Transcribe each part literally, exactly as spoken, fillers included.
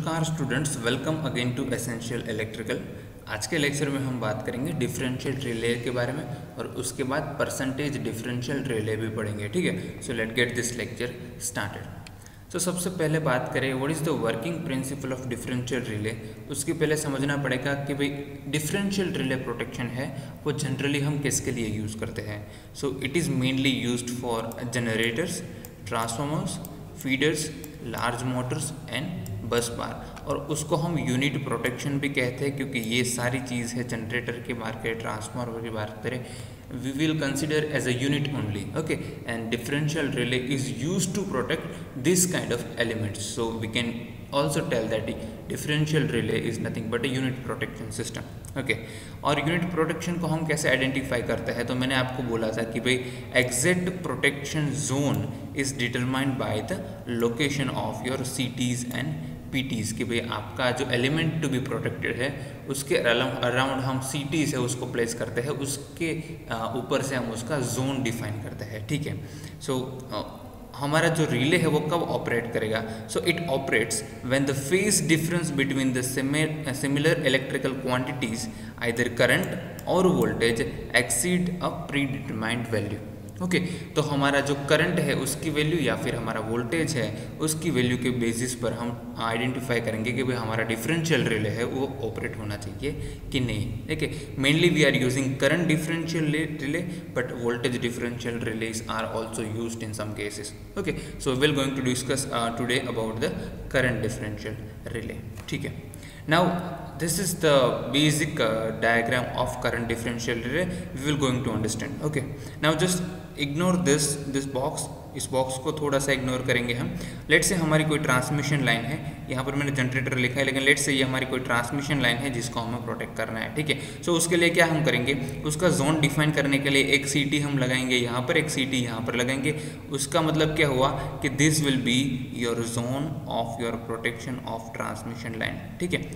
नमस्कार students, welcome again to essential electrical. आज के लेक्चर में हम बात करेंगे डिफरेंशियल रिले के बारे में और उसके बाद परसेंटेज डिफरेंशियल रिले भी पढ़ेंगे। ठीक है, so let get this lecture started. So सबसे पहले बात करें what is the working principle of differential relay. उसके पहले समझना पड़ेगा कि भाई डिफरेंशियल रिले प्रोटेक्शन है वो जनरली हम किसके लिए यूज़ करते हैं। So it is mainly used for generators, transformers, feeders, large motors and bus bar, और उसको हम यूनिट प्रोटेक्शन भी कहते हैं क्योंकि ये सारी चीज़ है जनरेटर की बात करें, ट्रांसफार्मर की बात करें, we will consider as a unit only. Okay, and differential relay is used to protect this kind of elements, so we can also tell that the differential relay is nothing but a unit protection system. Okay, और unit protection को हम कैसे identify करते हैं, तो मैंने आपको बोला था कि भाई exact protection zone is determined by the location of your CTs and PTs, कि भाई आपका जो एलिमेंट टू बी प्रोटेक्टेड है उसके अराउंड हम सिटीज है उसको प्लेस करते हैं, उसके ऊपर से हम उसका जोन डिफाइन करते हैं। ठीक है, सो so, हमारा जो रिले है वो कब ऑपरेट करेगा। So it operates when the phase difference between the similar electrical quantities either current और voltage exceed a pre determined value. Okay okay, तो हमारा जो करंट है उसकी वैल्यू या फिर हमारा वोल्टेज है उसकी वैल्यू के बेसिस पर हम आइडेंटिफाई करेंगे कि भाई हमारा डिफरेंशियल रिले है वो ऑपरेट होना चाहिए कि नहीं। देखिए, mainly we are using current differential relay but voltage differential relays are also used in some cases. Okay, so we will going to discuss today about the current differential relay. ठीक है, now this is the basic uh, diagram of current differential relay we will going to understand. Okay, now just ignore this this box, इस box को थोड़ा सा ignore करेंगे हम। Late से हमारी कोई ट्रांसमिशन लाइन है, यहाँ पर मैंने जनरेटर लिखा है लेकिन लेट से ये हमारी कोई ट्रांसमिशन लाइन है जिसको हमें प्रोटेक्ट करना है। ठीक है, सो so, उसके लिए क्या हम करेंगे, उसका जोन डिफाइन करने के लिए एक सीटी हम लगाएंगे यहाँ पर, एक सीटी यहाँ पर लगाएंगे। उसका मतलब क्या हुआ कि this will be your zone of your protection of transmission line. ठीक है,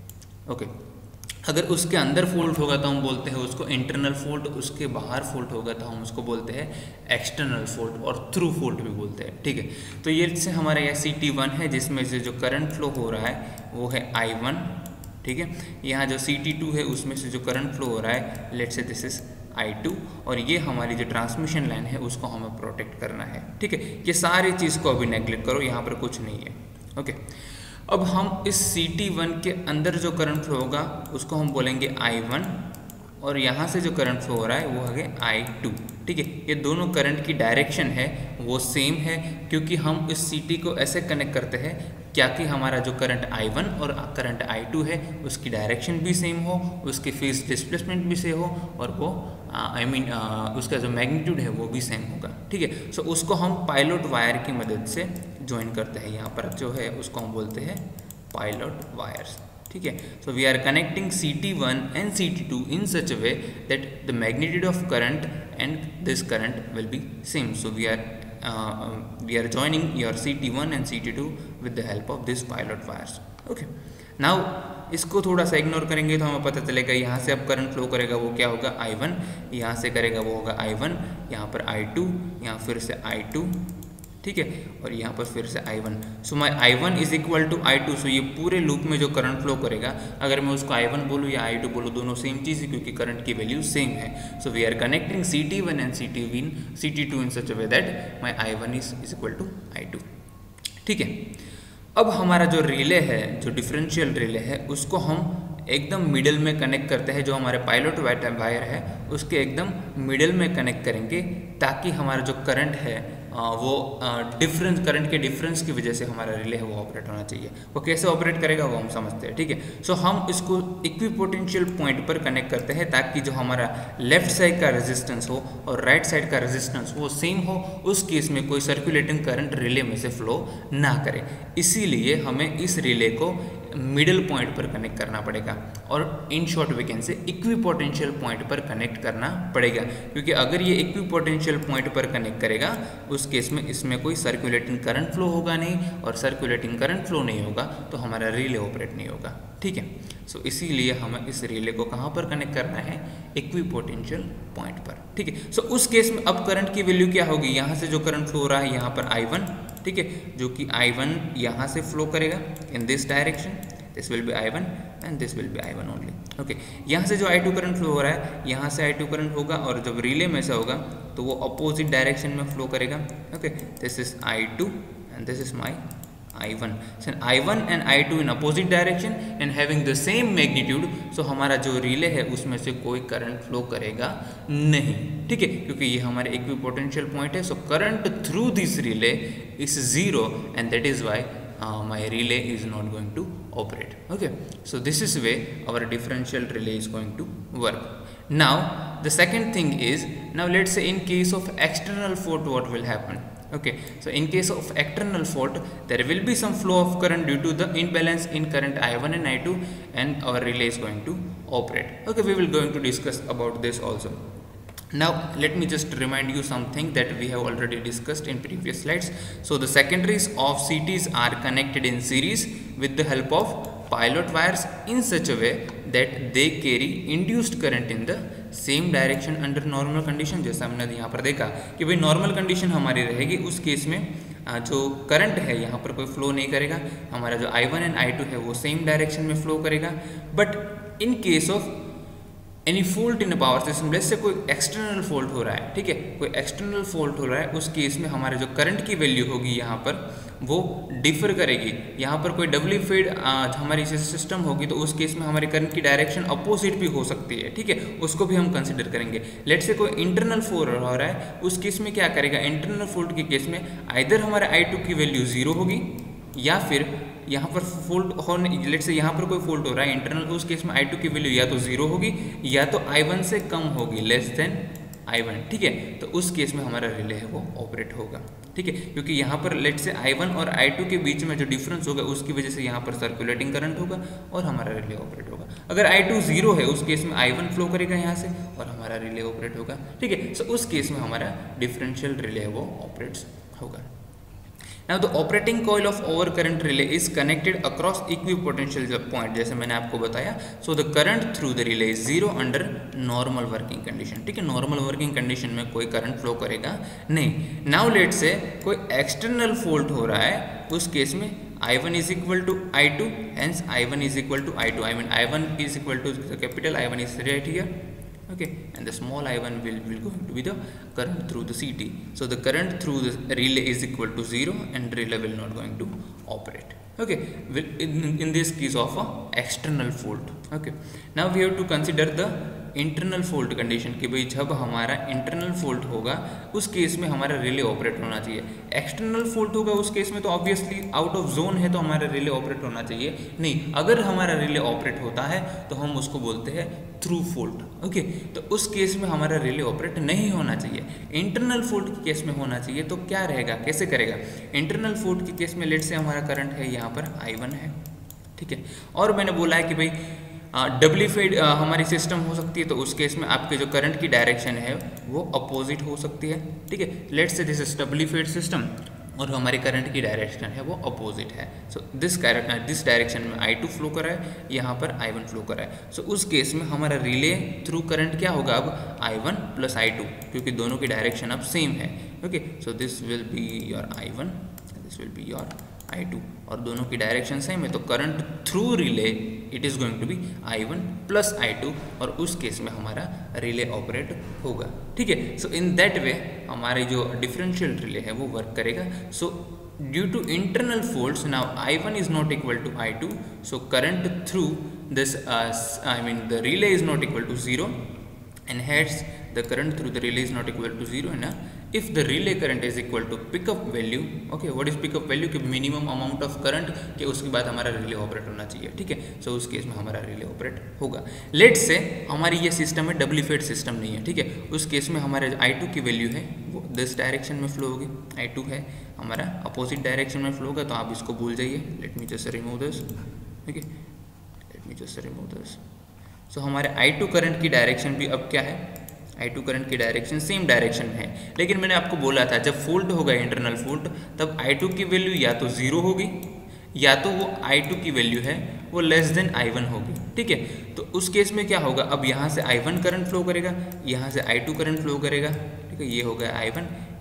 ओके okay. अगर उसके अंदर फॉल्ट होगा तो हम बोलते हैं उसको इंटरनल फॉल्ट, उसके बाहर फॉल्ट होगा तो हम उसको बोलते हैं एक्सटर्नल फॉल्ट और थ्रू फॉल्ट भी बोलते हैं। ठीक है, तो ये से हमारे यहाँ सी टी वन है जिसमें से जो करंट फ्लो हो रहा है वो है आई वन। ठीक है, यहाँ जो सी टी टू है उसमें से जो करंट फ्लो हो रहा है let's say this is I two, और ये हमारी जो ट्रांसमिशन लाइन है उसको हमें प्रोटेक्ट करना है। ठीक है, ये सारी चीज़ को अभी नेग्लेक्ट करो, यहाँ पर कुछ नहीं है। ओके, अब हम इस सी टी वन के अंदर जो करंट फ्लो होगा उसको हम बोलेंगे आई वन, और यहाँ से जो करंट फ्लो हो रहा है वो है आई टू। ठीक है, ये दोनों करंट की डायरेक्शन है वो सेम है क्योंकि हम इस सी टी को ऐसे कनेक्ट करते हैं क्या कि हमारा जो करंट आई वन और करंट आई टू है उसकी डायरेक्शन भी सेम हो, उसकी फेज डिस्प्लेसमेंट भी सेम हो, और वो आई I मीन mean, उसका जो मैग्नीट्यूड है वो भी सेम होगा। ठीक है, सो उसको हम पायलट वायर की मदद से ज्वाइन करते हैं। यहाँ पर जो है उसको हम बोलते हैं पायलट वायर्स। ठीक है, so we are connecting C T one and C T two in such a way that the magnitude of current and this current will be same. So we are we are joining your C T one and C T two with the help of this pilot wires. Okay, now इसको थोड़ा सा ignore करेंगे तो हमें पता चलेगा यहाँ से अब करंट फ्लो करेगा वो क्या होगा आई वन, यहाँ से करेगा वो होगा आई वन, यहाँ पर आई टू, यहाँ फिर से आई टू। ठीक है, और यहाँ पर फिर से I one. So my I one is equal to I two. सो ये पूरे लूप में जो करंट फ्लो करेगा, अगर मैं उसको आई वन बोलूँ या आई टू बोलूँ दोनों सेम चीज़ है क्योंकि करंट की वैल्यू सेम है। So we are connecting C T one and C T one C T two in such a way that my I one is is equal to I two. ठीक है, अब हमारा जो relay है, जो differential relay है, उसको हम एकदम मिडल में कनेक्ट करते हैं। जो हमारे पायलट वायर है उसके एकदम मिडल में कनेक्ट करेंगे ताकि हमारा जो करंट है वो डिफरेंस करंट के डिफरेंस की वजह से हमारा रिले है वो ऑपरेट होना चाहिए। वो कैसे ऑपरेट करेगा वो हम समझते हैं। ठीक है, सो हम इसको इक्विपोटेंशियल पॉइंट पर कनेक्ट करते हैं ताकि जो हमारा लेफ्ट साइड का रेजिस्टेंस हो और राइट साइड का रेजिस्टेंस वो सेम हो, उस केस में कोई सर्कुलेटिंग करंट रिले में से फ्लो ना करे। इसीलिए हमें इस रिले को मिडल पॉइंट पर कनेक्ट करना पड़ेगा, और in short we can say equipotential point पर कनेक्ट करना पड़ेगा, क्योंकि अगर ये इक्विपोटेंशियल पॉइंट पर कनेक्ट करेगा उस केस में इसमें कोई सर्कुलेटिंग करंट फ्लो होगा नहीं, और सर्कुलेटिंग करंट फ्लो नहीं होगा तो हमारा रिले ऑपरेट नहीं होगा। ठीक है, सो इसीलिए हमें इस रिले को कहाँ पर कनेक्ट करना है, इक्विपोटेंशियल पॉइंट पर। ठीक है, सो उस केस में अब करंट की वैल्यू क्या होगी, यहाँ से जो करंट फ्लो हो रहा है यहाँ पर आई वन, ठीक है, जो कि आई वन यहाँ से फ्लो करेगा in this direction, this will be I one and this will be I one only. Okay, यहाँ से जो आई टू करंट फ्लो हो रहा है, यहाँ से आई टू करंट होगा और जब रिले में से होगा तो वो अपोजिट डायरेक्शन में फ्लो करेगा। Okay, this is I two and this is my I one. So I one and I two in opposite direction and having the same magnitude, so हमारा जो रिले है उसमें से कोई करंट फ्लो करेगा नहीं, ठीक है, क्योंकि ये हमारे इक्विपोटेंशियल पॉइंट है। So current through this relay is zero and that is why my relay is not going to operate. Okay, so this is way our differential relay is going to work. Now the second thing is, now let's say in case of external fault what will happen. Okay, so in case of external fault there will be some flow of current due to the imbalance in current I one and I two and our relay is going to operate. Okay, we will going to discuss about this also. Now let me just remind you something that we have already discussed in previous slides. So the secondaries of C Ts are connected in series with the help of pilot wires in such a way that they carry induced current in the same direction under normal condition. जैसा हमने यहाँ पर देखा कि भाई normal condition हमारी रहेगी, उस केस में जो करंट है यहाँ पर कोई फ्लो नहीं करेगा, हमारा जो I one and I two है वो सेम डायरेक्शन में फ्लो करेगा। But in case of any fault in power system, जैसे कोई एक्सटर्नल फॉल्ट हो रहा है, ठीक है, कोई एक्सटर्नल फॉल्ट हो रहा है, उस केस में हमारे जो करंट की वैल्यू होगी यहाँ पर वो डिफर करेगी। यहाँ पर कोई डबली फेड हमारी सिस्टम होगी तो उस केस में हमारे करंट की डायरेक्शन अपोजिट भी हो सकती है, ठीक है, उसको भी हम कंसिडर करेंगे। लेट से कोई इंटरनल फॉल्ट हो रहा है, उस केस में क्या करेगा, इंटरनल फॉल्ट के केस में आइदर हमारे आई टू की वैल्यू जीरो होगी या फिर यहाँ पर फॉल्ट होने, लेट से यहाँ पर कोई फॉल्ट हो रहा है इंटरनल, उस केस में आई टू की वैल्यू या तो जीरो होगी या तो आई वन से कम होगी, लेस देन आई वन, ठीक है, तो उस केस में हमारा रिले है वो ऑपरेट होगा, ठीक है, क्योंकि यहाँ पर लेट से आई वन और आई टू के बीच में जो डिफरेंस होगा उसकी वजह से यहाँ पर सर्कुलेटिंग करंट होगा और हमारा रिले ऑपरेट होगा। अगर आई टू जीरो है उस केस में आई वन फ्लो करेगा यहाँ से और हमारा रिले ऑपरेट होगा, ठीक है, सो उस केस में हमारा डिफरेंशियल रिले वो ऑपरेट्स होगा। Now the operating coil of overcurrent relay is connected across equipotential point, जैसे मैंने आपको बताया। So the current through the relay is zero under normal working condition, ठीक है, नॉर्मल वर्किंग कंडीशन में कोई करंट फ्लो करेगा नहीं। Now let's say कोई एक्सटर्नल फॉल्ट हो रहा है, उस केस में I one is equal to I two, hence I one is equal to I two, I mean I one is equal to the capital I one is right here. Okay, and the small I one will, will going to be the current through the C T. So the current through the relay is equal to zero and relay will not going to operate. Okay, in, in this case of a external fault. Okay, now we have to consider the internal fault condition कि भाई जब हमारा internal fault होगा उस case में हमारा relay operate होना चाहिए। एक्सटर्नल फॉल्ट होगा उस केस में तो ऑब्वियसली आउट ऑफ जोन है तो हमारा रिले ऑपरेट होना चाहिए नहीं। अगर हमारा रिले ऑपरेट होता है तो हम उसको बोलते हैं थ्रू फॉल्ट। ओके, तो उस केस में हमारा रिले ऑपरेट नहीं होना चाहिए, इंटरनल फॉल्ट के केस में होना चाहिए। तो क्या रहेगा, कैसे करेगा, इंटरनल फॉल्ट के केस में लेट से हमारा करंट है यहाँ पर आई वन है, ठीक है, और मैंने बोला है कि भाई डबली फेड हमारी सिस्टम हो सकती है तो उस केस में आपके जो करंट की डायरेक्शन है वो अपोजिट हो सकती है, ठीक है। Let's say this is doubly fed system और हमारी करंट की डायरेक्शन है वो अपोजिट है। सो दिस दिस डायरेक्शन में आई टू फ्लो कर रहा है, यहाँ पर आई वन फ्लो कर रहा है। सो so, उस केस में हमारा रिले थ्रू करंट क्या होगा, अब I one plus I two, क्योंकि दोनों की डायरेक्शन अब सेम है। Okay, so this will be your I one, this will be your I two, और दोनों की डायरेक्शन सेम है तो current through relay it is going to be I one plus I two, और उस case में हमारा रिले ऑपरेट होगा, ठीक है। सो इन दैट वे हमारी जो डिफरेंशियल रिले है वो वर्क करेगा। So due to internal faults now I one is not equal to I two, so current through this I mean the relay is not equal to zero and hence the current through the relay is not equal to zero. And uh, if the relay current is equal to pickup value, okay, what is pickup value, कि minimum amount of current के उसके बाद हमारा relay operate होना चाहिए, ठीक है। सो so, उस केस में हमारा रिले ऑपरेट होगा। लेट से हमारी ये सिस्टम है डबली फेड सिस्टम नहीं है, ठीक है, उस केस में हमारे आई टू की वैल्यू है वो दिस डायरेक्शन में फ्लो होगी, आई टू है हमारा अपोजिट डायरेक्शन में फ्लो होगा, तो आप इसको भूल जाइए। Let me just remove this, okay, let me just remove this. So so, हमारे आई टू करंट की डायरेक्शन भी अब क्या है, आई टू करंट की डायरेक्शन सेम डायरेक्शन में है। लेकिन मैंने आपको बोला था जब फॉल्ट होगा इंटरनल फॉल्ट तब आई टू की वैल्यू या तो जीरो होगी या तो वो आई टू की वैल्यू है वो लेस देन आई वन होगी, ठीक है। तो उस केस में क्या होगा, अब यहाँ से आई वन करंट फ्लो करेगा, यहाँ से आई टू करंट फ्लो करेगा, ठीक है, ये हो गया आई वन,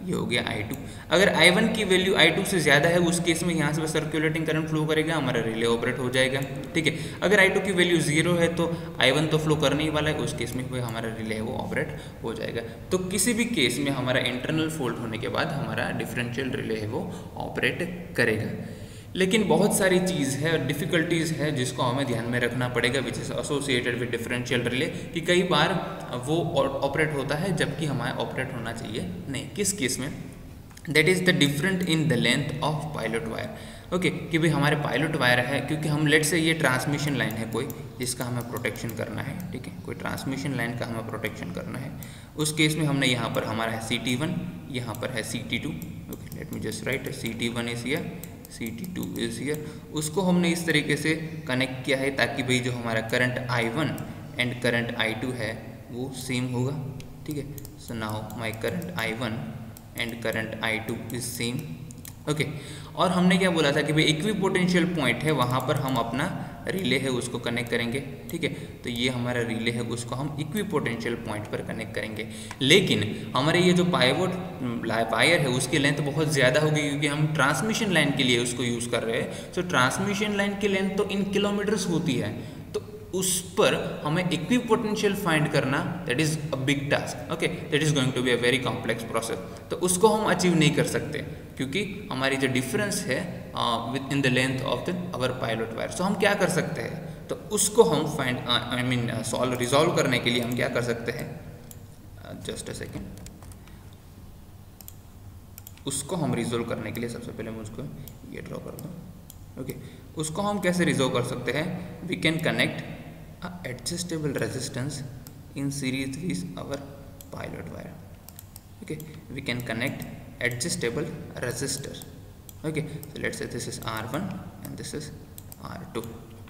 ये हो गया आई टू। अगर आई वन की वैल्यू आई टू से ज़्यादा है उस केस में यहाँ से सर्कुलेटिंग करंट फ्लो करेगा, हमारा रिले ऑपरेट हो जाएगा। ठीक है, अगर आई टू की वैल्यू जीरो है तो आई वन तो फ्लो करने ही वाला है, उस केस में भी हमारा रिले है वो ऑपरेट हो जाएगा। तो किसी भी केस में हमारा इंटरनल फॉल्ट होने के बाद हमारा डिफरेंशियल रिले है वो ऑपरेट करेगा। लेकिन बहुत सारी चीज़ है और डिफ़िकल्टीज़ है जिसको हमें ध्यान में रखना पड़ेगा which is associated with differential relay, कि कई बार वो ऑपरेट होता है जबकि हमारा ऑपरेट होना चाहिए नहीं। किस केस में? That is the different in the length of pilot wire. Okay, कि भाई हमारे पायलट वायर है, क्योंकि हम लेट से ये ट्रांसमिशन लाइन है कोई जिसका हमें प्रोटेक्शन करना है। ठीक है, कोई ट्रांसमिशन लाइन का हमें प्रोटेक्शन करना है। उस केस में हमने यहाँ पर हमारा है सी टी वन, यहाँ पर है C T two. Okay, let me just write, C T one is here, C T two is here. उसको हमने इस तरीके से कनेक्ट किया है ताकि भाई जो हमारा current I one and current I two है वो सेम होगा। ठीक है, so now my current I one and current I two is same. Okay, और हमने क्या बोला था कि भाई इक्विपोटेंशियल पॉइंट है, वहाँ पर हम अपना रिले है उसको कनेक्ट करेंगे। ठीक है, तो ये हमारा रिले है उसको हम इक्विपोटेंशियल पॉइंट पर कनेक्ट करेंगे। लेकिन हमारे ये जो पाइवोट वायर है उसकी लेंथ बहुत ज़्यादा होगी, क्योंकि हम ट्रांसमिशन लाइन के लिए उसको यूज़ कर रहे हैं। तो ट्रांसमिशन लाइन की लेंथ तो इन किलोमीटर्स होती है, तो उस पर हमें इक्विपोटेंशियल फाइंड करना that is a big task. Okay, that is going to be a very complex process. तो उसको हम अचीव नहीं कर सकते क्योंकि हमारी जो डिफरेंस है within the length of the our pilot wire. सो हम क्या कर सकते हैं, तो उसको हम find I mean solve resolve करने के लिए हम क्या कर सकते हैं, जस्ट अ सेकेंड, उसको हम रिजॉल्व करने के लिए सबसे पहले मुझको ये ड्रॉ कर दो। ओके, उसको हम कैसे रिजॉल्व कर सकते हैं, we can connect a adjustable resistance in series with our pilot wire. Okay, we can connect adjustable resistor. Okay, so let's say this is R one and this is R two.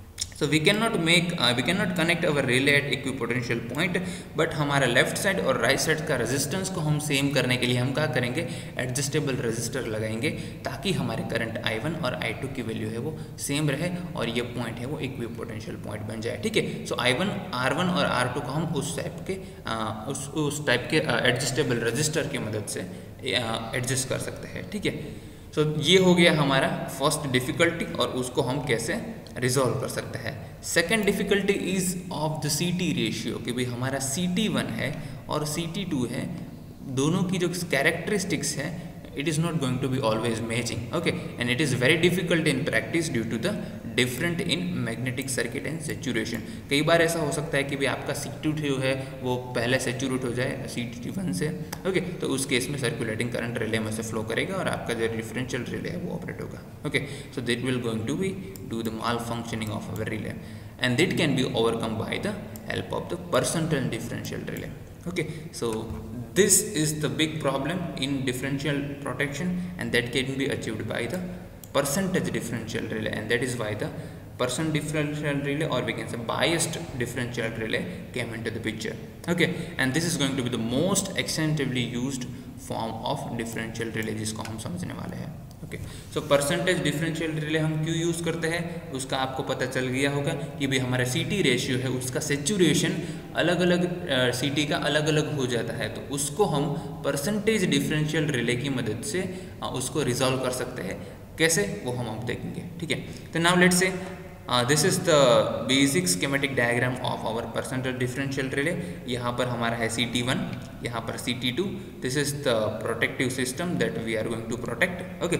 So we cannot make uh, we cannot connect our relay at equipotential point, but हमारा left side और right side का resistance को हम same करने के लिए हम क्या करेंगे, एडजस्टेबल रेजिस्टर लगाएंगे ताकि हमारे करंट आई वन और आई टू की वैल्यू है वो सेम रहे और ये पॉइंट है वो इक्विपोटेंशियल पॉइंट बन जाए। ठीक है, so I one R one और आर टू को हम उस टाइप के आ, उस उस टाइप के एडजस्टेबल रेजिस्टर की मदद से एडजस्ट कर सकते हैं। ठीक है, सो so, ये हो गया हमारा फर्स्ट डिफ़िकल्टी और उसको हम कैसे रिजॉल्व कर सकते हैं। Second difficulty is of the C T ratio, कि भाई हमारा सी टी वन है और सी टी टू है, दोनों की जो कैरेक्टरिस्टिक्स है it is not going to be always matching. Okay, and it is very difficult in practice due to the different in magnetic circuit and saturation. कई बार ऐसा हो सकता है कि भी आपका सी टी टू है वो पहले सेचुरेट हो जाए सी टी वन से। ओके okay, तो उस केस में सर्कुलेटिंग करंट रिले में से फ्लो करेगा और आपका जो डिफरेंशियल रिले है वो ऑपरेट होगा। Okay, so that will going to be do the malfunctioning of our relay and that can be overcome by the help of the percentile differential relay. Okay, so this is the big problem in differential protection and that can be achieved by the percentage differential relay, and that is why the percent differential relay or we can say biased differential relay came into the picture. Okay, and this is going to be the most extensively used form of differential relay जिसको हम समझने वाले हैं। Okay, so percentage differential relay हम क्यों use करते हैं उसका आपको पता चल गया होगा कि भाई हमारा सी टी रेशियो है उसका सेचुरेशन अलग अलग सी टी का अलग अलग हो जाता है, तो उसको हम परसेंटेज डिफरेंशियल रिले की मदद से आ, उसको रिजॉल्व कर सकते हैं। कैसे, वो हम अब देखेंगे। ठीक है, तो now let's say this is the basic schematic diagram of our percentage differential relay. यहाँ पर हमारा है सी टी वन, यहाँ पर C T two. This is the protective system that we are going to protect. Okay,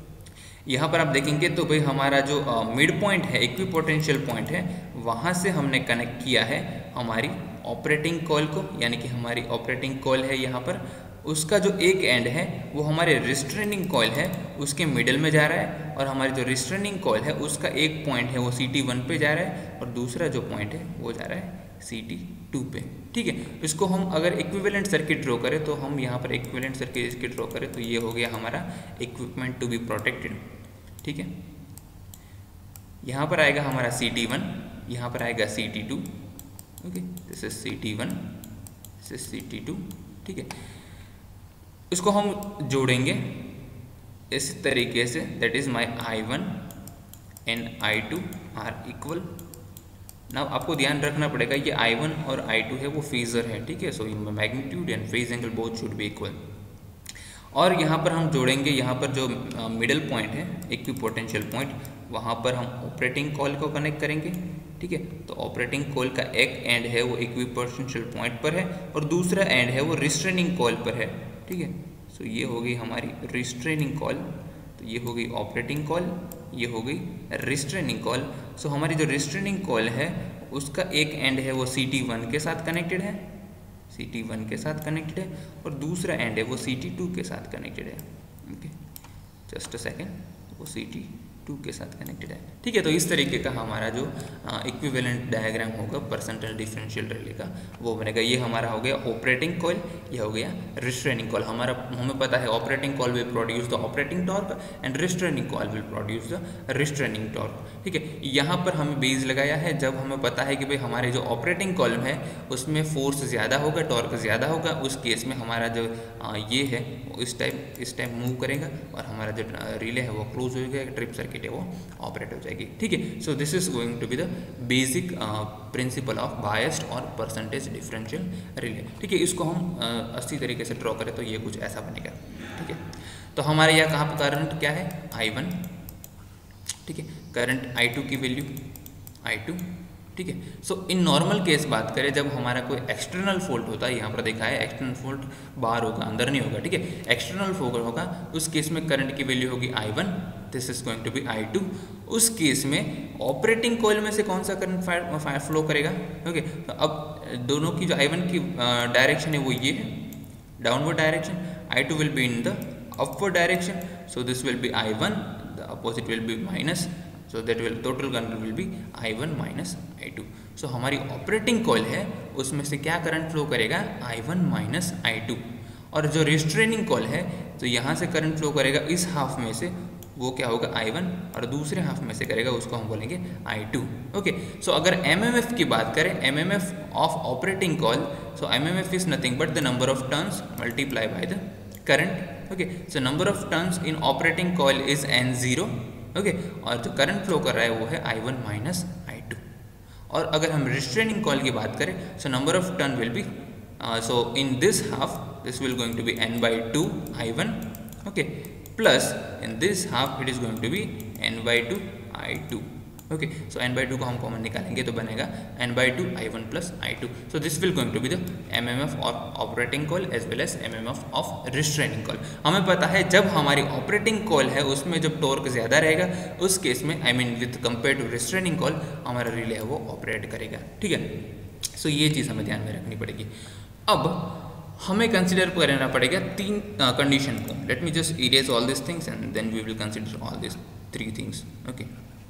यहाँ पर आप देखेंगे तो भाई हमारा जो मिड पॉइंट है, इक्विपोटेंशियल पॉइंट है, वहाँ से हमने कनेक्ट किया है हमारी ऑपरेटिंग कॉइल को, यानी कि हमारी ऑपरेटिंग कॉइल है यहाँ पर, उसका जो एक एंड है वो हमारे रिस्ट्रेनिंग कॉइल है उसके मिडल में जा रहा है, और हमारी जो रिस्ट्रेनिंग कॉइल है उसका एक पॉइंट है वो सी टी वन पे जा रहा है और दूसरा जो पॉइंट है वो जा रहा है सी टी टू पे। ठीक है, इसको हम अगर इक्विवेलेंट सर्किट ड्रॉ करें तो हम यहाँ पर इक्विवेलेंट सर्किट ड्रॉ करें तो ये हो गया हमारा इक्विपमेंट टू बी प्रोटेक्टेड। ठीक है, यहाँ पर आएगा हमारा सी टी वन, यहाँ पर आएगा C T two. Okay, this is C T one, this is C T two. ठीक है, इसको हम जोड़ेंगे इस तरीके से, that is my I one and I two are equal. Now आपको ध्यान रखना पड़ेगा ये आई वन और आई टू है वो फेजर है। ठीक है, so magnitude and phase angle both should be equal. और यहाँ पर हम जोड़ेंगे, यहाँ पर जो मिडल पॉइंट है इक्विपोटेंशियल पॉइंट, वहाँ पर हम ऑपरेटिंग कॉइल को कनेक्ट करेंगे, ठीक है। तो ऑपरेटिंग कॉइल का एक एंड है वो इक्विपोटेंशियल पॉइंट पर है और दूसरा एंड है वो रिस्ट्रेनिंग कॉइल पर है, ठीक है। सो ये हो गई हमारी रिस्ट्रेनिंग कॉइल, तो ये हो गई ऑपरेटिंग कॉइल, ये हो गई रिस्ट्रेनिंग कॉइल। सो हमारी जो रिस्ट्रेनिंग कॉइल है उसका एक एंड है वो सी टी वन के साथ कनेक्टेड है, सी टी वन के साथ कनेक्टेड है, और दूसरा एंड है वो सी टी टू के साथ कनेक्टेड है, ओके। जस्ट अ सेकेंड, वो सी टी टू के साथ कनेक्टेड है, ठीक है। तो इस तरीके का हमारा जो इक्विवेलेंट डायग्राम होगा परसेंटाइल डिफरेंशियल रिले का वो बनेगा। ये हमारा हो गया ऑपरेटिंग कॉइल, ये हो गया रिस्ट्रेनिंग कॉइल। हमारा हमें पता है operating coil will produce the operating torque and restraining coil will produce the restraining torque, ठीक है। यहाँ पर हमें बेस लगाया है जब हमें पता है कि भाई हमारे जो ऑपरेटिंग कॉइल है उसमें फोर्स ज़्यादा होगा, टॉर्क ज़्यादा होगा, उस केस में हमारा जो आ, ये है वो इस टाइप इस टाइप मूव करेगा और हमारा जो रिले है वो क्लोज हो जाएगा, ट्रिप सर्किट है वो ऑपरेट हो जाएगी, ठीक है। So this is going to be the basic principle of biased और परसेंटेज डिफरेंशियल रिले, ठीक है। इसको हम uh, अच्छी तरीके से ड्रॉ करें तो ये कुछ ऐसा बनेगा, ठीक है। तो हमारे यहाँ कहाँ पर करंट क्या है आई वन, ठीक है। करंट आई टू की वैल्यू आई टू, ठीक है। सो इन नॉर्मल केस बात करें जब हमारा कोई एक्सटर्नल फॉल्ट होता है, यहाँ पर देखा है एक्सटर्नल फॉल्ट बाहर होगा अंदर नहीं होगा, ठीक है। एक्सटर्नल फॉल्ट होगा उस केस में करंट की वैल्यू होगी I one, this is going to be I two. उस केस में ऑपरेटिंग कॉइल में से कौन सा करंट फायर फ्लो करेगा, ओके। तो अब दोनों की जो आई वन की डायरेक्शन है वो ये है downward direction, I two will be in the upward direction, so this will be I one, the opposite will be minus, so that will total current will be I one minus I two. so हमारी operating coil है उसमें से क्या current flow करेगा I one minus I two, और जो restraining coil है तो यहाँ से करंट फ्लो करेगा इस हाफ में से, वो क्या होगा आई वन, और दूसरे हाफ में से करेगा उसको हम बोलेंगे आई टू, ओके। सो अगर एम एम एफ की बात करें, M M F of operating coil, so M M F is nothing but the number of turns multiply by the current, okay. So number of turns in operating coil is N zero, okay okay, और जो current flow कर रहा है वो है I one minus I two. और अगर हम रिस्ट्रेनिंग कॉइल की बात करें, so number of turn will be, so in this half this will going to be N by two I one, okay, plus in this half it is going to be N by two I two, okay. So N by two को हम common निकालेंगे तो बनेगा N by two I one plus I two. So this will going to be the M M F of operating coil as well as M M F of restraining coil. हमें पता है जब हमारी operating coil है उसमें जब torque ज़्यादा रहेगा उस केस में I mean with compare to restraining coil हमारा रिले है वो ऑपरेट करेगा, ठीक है। सो so, ये चीज़ हमें ध्यान में रखनी पड़ेगी। अब हमें कंसिडर करना पड़ेगा तीन कंडीशन uh, को। Let me just erase all this things and then we will consider all this three things, okay.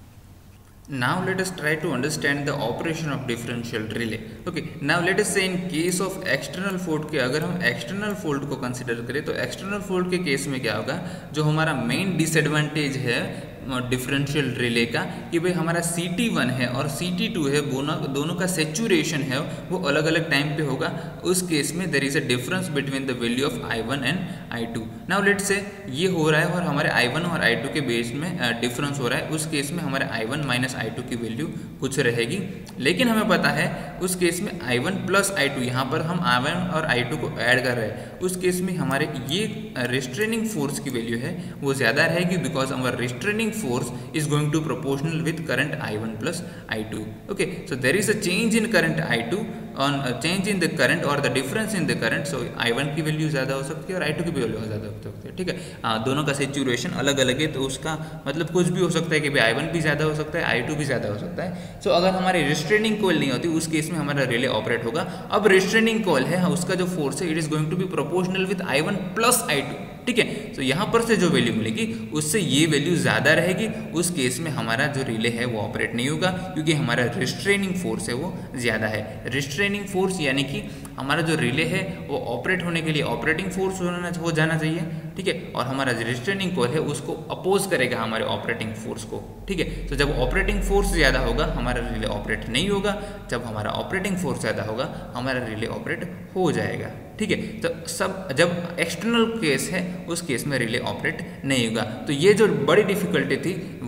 Now let us try to understand the operation of differential relay. Okay. Now let us say in case of external fault के अगर हम external fault को consider करें तो external fault के case में क्या होगा, जो हमारा main disadvantage है डिफरेंशियल रिले का कि भाई हमारा सी टी वन है और सी टी टू है, दोनों दोनों का सेचुरेशन है वो अलग अलग टाइम पे होगा। उस केस में there is a difference between the value of I one and I two. Now let's say ये हो रहा है और हमारे आई वन और आई टू के बेस में डिफरेंस हो रहा है, उस केस में हमारे I one minus I two की वैल्यू कुछ रहेगी। लेकिन हमें पता है उस केस में I one plus I two, यहाँ पर हम आई वन और आई टू को ऐड कर रहे हैं, उस केस में हमारे ये रिस्ट्रेनिंग फोर्स की वैल्यू है वो ज़्यादा रहेगी बिकॉज हमारा restraining force is going to proportional with current I one plus I two, okay। So there is a change in current I two on a change in the current or the difference in the current, so I one की value ज़्यादा हो सकती है और I two की value ज़्यादा हो सकती है, ठीक है। आ, दोनों का सेचुरेशन अलग अलग है तो उसका मतलब कुछ भी हो सकता है कि भाई आई वन भी ज़्यादा हो सकता है, आई टू भी ज़्यादा हो सकता है। सो so, अगर हमारी रिस्ट्रेनिंग कॉइल नहीं होती उस केस में हमारा रिले ऑपरेट होगा। अब रिस्ट्रेनिंग कॉइल है उसका जो फोर्स है it is going to be proportional with I one plus I two, ठीक है। तो यहाँ पर से जो वैल्यू मिलेगी उससे ये वैल्यू ज़्यादा रहेगी, उस केस में हमारा जो रिले है वो ऑपरेट नहीं होगा क्योंकि हमारा रिस्ट्रेनिंग फोर्स है वो ज़्यादा है। रिस्ट्रेनिंग फोर्स यानी कि हमारा जो रिले है वो ऑपरेट होने के लिए ऑपरेटिंग फोर्स होना हो जाना चाहिए, ठीक है। और हमारा जो रिस्ट्रेनिंग कॉइल है उसको अपोज करेगा हमारे ऑपरेटिंग फोर्स को, ठीक है। तो जब ऑपरेटिंग फोर्स ज़्यादा होगा हमारा रिले ऑपरेट नहीं होगा, जब हमारा ऑपरेटिंग फोर्स ज़्यादा होगा हमारा रिले ऑपरेट हो जाएगा, ठीक है। तो सब जब एक्सटर्नल केस है उस केस में रिले ऑपरेट नहीं होगा। तो ये जो बड़ी डिफिकल्टी थी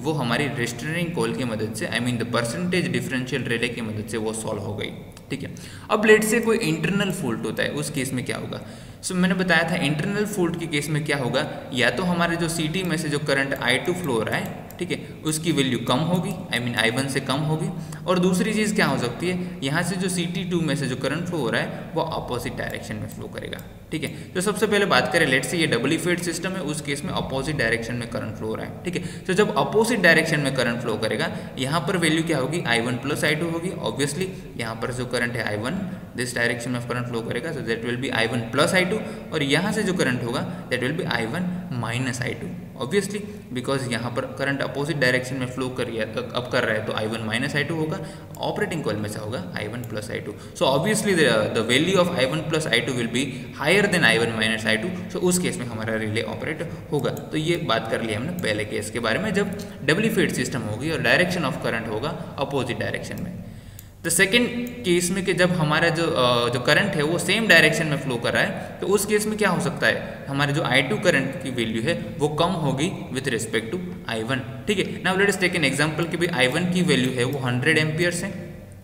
वो हमारी रिस्ट्रेनिंग कॉल की मदद से, I mean the percentage differential relay की मदद से वो सॉल्व हो गई। ठीक है, अब लेट से कोई इंटरनल फॉल्ट होता है, उस केस में क्या होगा? सो so, मैंने बताया था इंटरनल फॉल्ट के केस में क्या होगा, या तो हमारे जो सी टी में से जो करंट आई टू फ्लो हो रहा है, ठीक है, उसकी वैल्यू कम होगी, आई मीन आई वन से कम होगी। और दूसरी चीज़ क्या हो सकती है, यहाँ से जो सी टी टू में से जो करंट फ्लो हो रहा है वो अपोजिट डायरेक्शन में फ्लो करेगा। ठीक है, तो सबसे पहले बात करें, लेट से ये डबली फेड सिस्टम है, उस केस में अपोजिट डायरेक्शन में करंट फ्लो हो रहा है। ठीक है, तो जब अपोजिट डायरेक्शन में करंट फ्लो करेगा, यहाँ पर वैल्यू क्या होगी, I one plus I two होगी। ऑब्वियसली यहाँ पर जो करंट है आई वन दिस डायरेक्शन में करंट फ्लो करेगा, so that will be I one plus I two, और यहाँ से जो करंट होगा that will be I one minus I to. Obviously because यहाँ पर करंट अपोजिट डायरेक्शन में फ्लो कर अब कर रहा है, तो I one minus I two होगा, ऑपरेटिंग कॉइल में से होगा I one plus I two. So obviously the value of I one plus I two will be higher than I one minus I two. So उस case में हमारा relay operate होगा। तो ये बात कर लिया हमने पहले केस के बारे में, जब डबली फेड सिस्टम होगी और डायरेक्शन ऑफ करंट होगा अपोजिट डायरेक्शन में। द सेकेंड केस में कि जब हमारा जो जो करंट है वो सेम डायरेक्शन में फ्लो कर रहा है, तो उस केस में क्या हो सकता है, हमारे जो आई टू करंट की वैल्यू है वो कम होगी with respect to I one. ठीक है, now let us take an example कि भाई आई वन की वैल्यू है वो हंड्रेड एम्पियर्स है,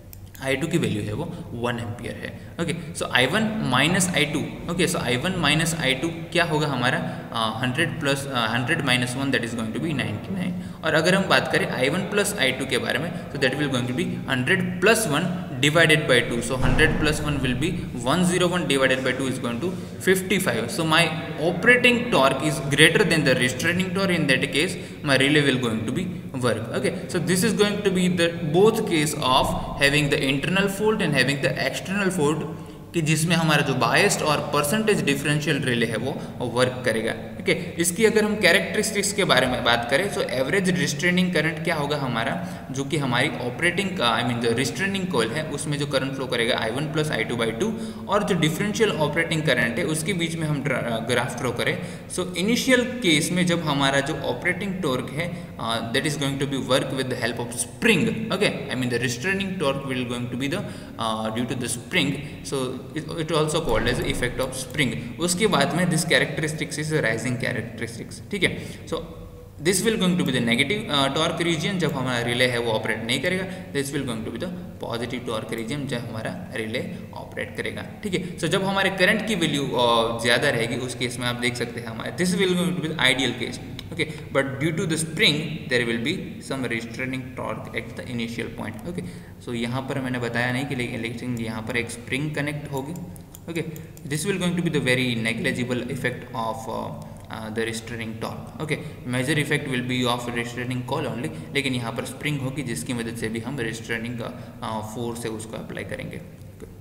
आई टू की वैल्यू है वो वन एम्पियर है। Okay, so I one minus I two, okay, so I one minus I two क्या होगा हमारा, hundred plus hundred minus one that is going to be ninety nine. और अगर हम बात करें I one plus I two के बारे में, तो that will going to be hundred plus one divided by two, so one hundred plus one will be one hundred one divided by two is going to fifty-five. So my operating torque is greater than the restraining torque. In that case my relay will going to be work. Okay, so this is going to be the both case of having the internal fault and having the external fault, कि जिसमें हमारा जो biased और percentage differential relay है वो work करेगा। ठीक है, इसकी अगर हम कैरेक्टरिस्टिक्स के बारे में बात करें, तो एवरेज रिस्ट्रेनिंग करंट क्या होगा हमारा, जो कि हमारी ऑपरेटिंग का आई मीन जो रिस्ट्रेनिंग कॉइल है उसमें जो करंट फ्लो करेगा I one plus I two by two, और जो डिफरेंशियल ऑपरेटिंग करंट है उसके बीच में हम ग्राफ ड्रॉ करें। सो इनिशियल केस में जब हमारा जो ऑपरेटिंग टॉर्क है that is going to be work with the help of spring. Okay, I mean the restraining torque will going to be the due to the spring, so it also called as effect of spring. उसके बाद में this characteristics is rising characteristics. ठीक है, so this will going to be the negative uh, torque region जब हमारा relay है वो operate नहीं करेगा। this will going to be the positive torque region जब हमारा रिले ऑपरेट करेगा। ठीक है, so जब हमारे करंट की वैल्यू uh, ज़्यादा रहेगी उस केस में आप देख सकते हैं हमारे this will going to be the ideal case. Okay, but due to the spring there will be some restraining torque at the initial point. Okay, so यहाँ पर मैंने बताया नहीं कि लेकिन यहाँ पर एक spring connect होगी। Okay, this will going to be the very negligible effect of uh, uh, the restraining torque. Okay, major effect will be of restraining coil only, लेकिन यहाँ पर spring होगी जिसकी मदद से भी हम restraining का uh, force है उसको apply करेंगे। Okay.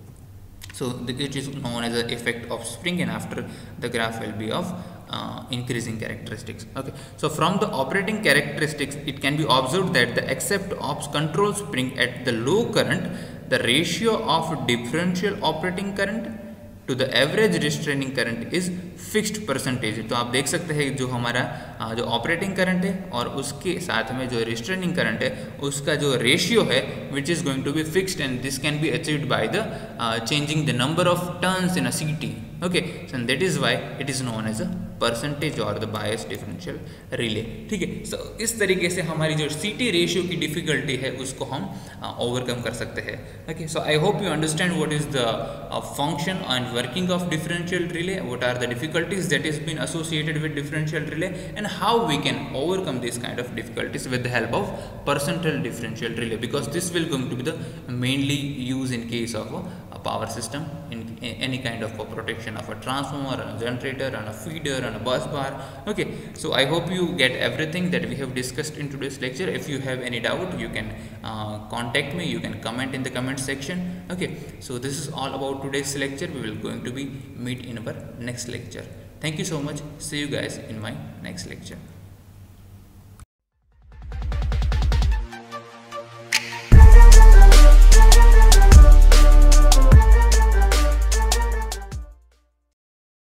So it is known as the effect of spring, and after the graph will be of Uh, increasing characteristics. Okay, so from the operating characteristics it can be observed that the except of control spring at the low current, the ratio of differential operating current to the average restraining current is fixed percentage. तो आप देख सकते हैं जो हमारा जो operating current है और उसके साथ में जो रिस्ट्रेनिंग करंट है उसका जो रेशियो है which is going to be fixed, and this can be achieved by the changing the number of turns in a CT. Okay, so that is why it is known as a percentage और the bias differential relay. ठीक है, सो so, इस तरीके से हमारी जो सीटी ratio की डिफिकल्टी है उसको हम ओवरकम uh, कर सकते हैं. Okay, so I hope you understand what is the function and working of differential relay, what are the difficulties that is been associated with differential relay, and how we can overcome this kind of difficulties with the help of percentile differential relay, because this will going to be the mainly used in case of a, a power system, in, in any kind of a protection of a transformer, a generator, and a feeder, and a bus bar. Okay, so I hope you get everything that we have discussed in today's lecture. If you have any doubt, you can uh, contact me, you can comment in the comment section. Okay, so this is all about today's lecture. We will going to be meet in our next lecture. Thank you so much. See you guys in my next lecture.